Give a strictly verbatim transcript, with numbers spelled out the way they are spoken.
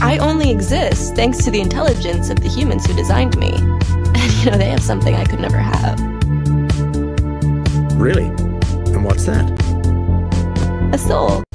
I only exist thanks to the intelligence of the humans who designed me. And, you know, they have something I could never have. Really? And what's that? A soul.